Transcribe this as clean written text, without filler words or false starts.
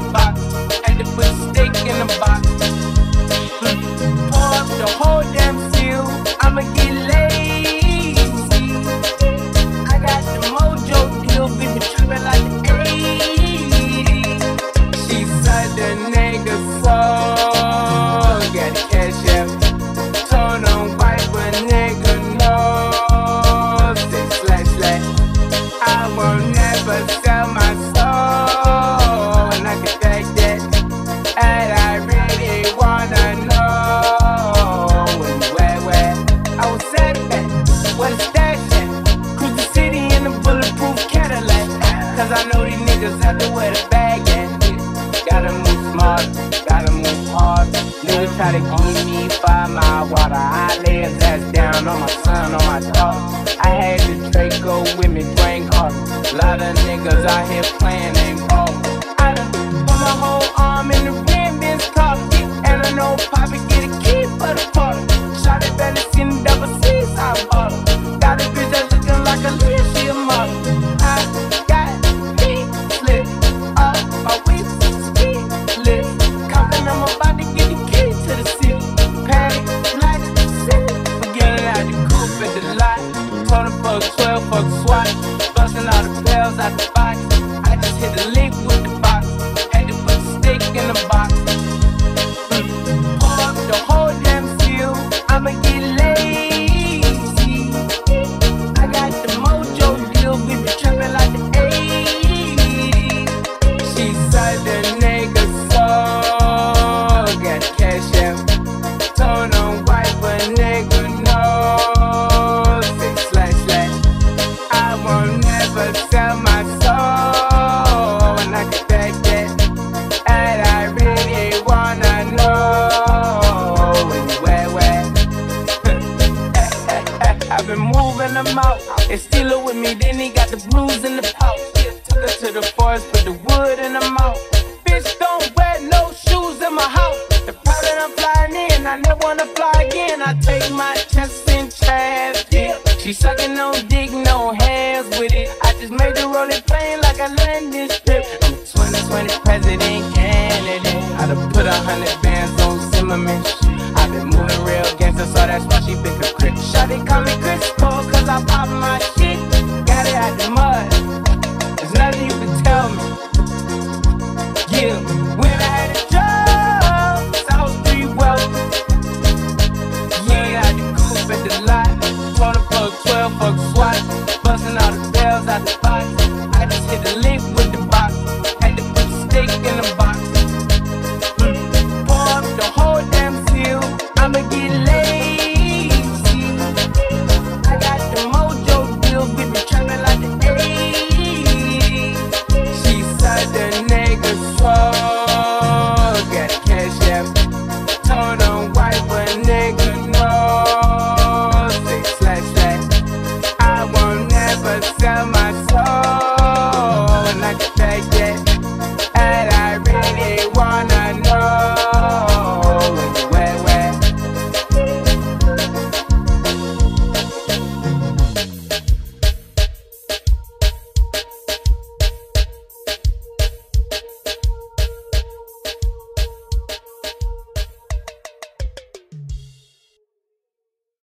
box. Had to put the stick in the box. Pour up the whole damn seal. I'ma get lazy. I got the mojo deal, been trippin' like the 80s. She said the nigga soul, got the cash out. Told him wipe a nigga nose. Say slash slash. I won't never sell my soul, and I can take that. And I really wanna know where I was at that, where the stash at. Cruise the city in a bulletproof Cadillac, cause I know these niggas have to wear the bag at. Gotta move smart, gotta move hard. Niggas try to give me 5 mile water. I lay his ass down on my son, on my dog. I had the Draco with me, Dwayne Carter. Lot of niggas out here playing, ain't ball. I done put my whole arm in the rim, bitch talk. And I know Poppy get a key for the party. Shot it better seen the double C's, I bought her. Got a bitch that's looking like a Leah, she a model. I got pink slip up my waist, ski list. Compton, I'm about to get the key to the city. Patty, black, city. Forgetting out the coupe at the lot. Told him fuck 12, fuck SWAT. Busting all the bells out the box. I just hit the link with the box. Had to put the stick in the box. Pour up the whole damn seal. I'ma get lazy. I got the mojo deal. We been trapping like the 80s. She said the nigga soul, got cash out. Told him wipe a nigga nose. Say slash slash. I won't never sell my soul, and I can back that. And I really wanna know where. I've been moving them out. They steal it with me, then he got the blues in the pouch. Took her to the forest, put the wood in the mouth. Bitch, don't wear no shoes in my house. The pilot I'm flying in, I never wanna fly again. I take my chances in trash, yeah. She sucking no dick, no hands with it. I just made the rolling plane like a landing strip. I'm 2020 president candidate. I done put 100 bands on Zimmerman. I been moving real gangster, so that's why she pick a crit. Shawty call me Chris Paul, cause I pop my shit. Got it out the mud. There's nothing you can tell me. Yeah, when I had a job, South Street wealth. Yeah, I the coupe at the lot. Told him fuck 12, fuck SWAT. Busting all the bells out the box. I just hit the link with the box. Had to put the stick in the box.